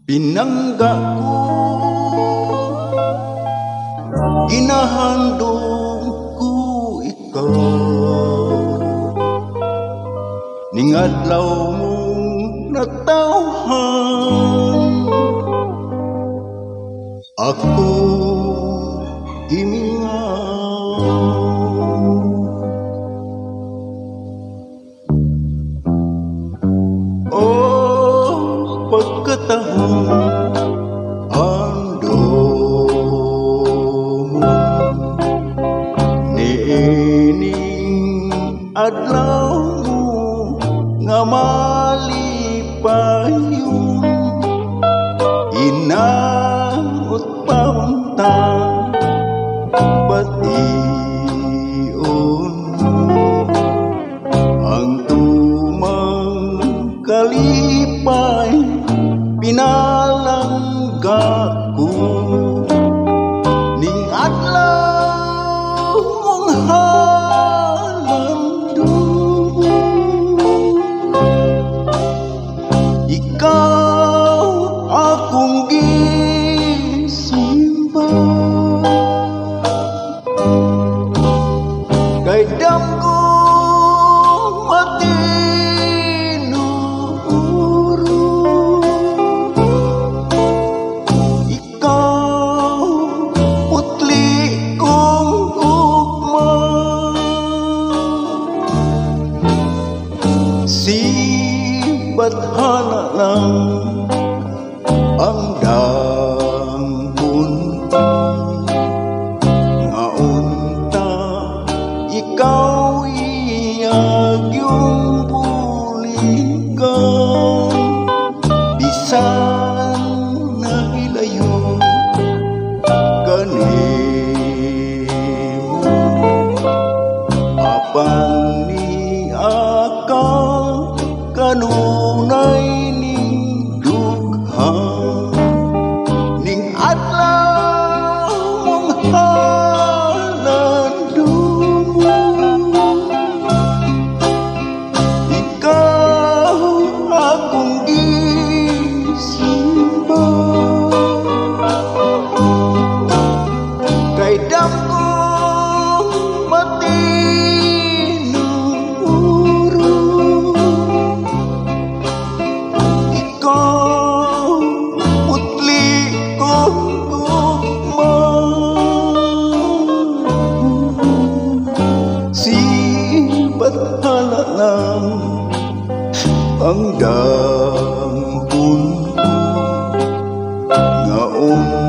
Pinangga ko, ginahandog ko ikaw, ning adlaw mong natawhan. Ako gimingaw, oh pagkatahong adlaw mo nga malipayon, inaot paunta bation mo ang tumang kalipay. Pinalangga ko ning adlaw mong ikaw akong gisimba, kay damgo matinuro. Ikaw putli kong ugma, bathana lang ang dangkon nga unta. Ikaw iyag yung buligan, bisan nagilayo kanimo. Apan ni akaw kanunay ning dughang ning adlaw mong halandumo. Ikaw akong gisimba, kay damgo bahala lang ang dangkon ko nga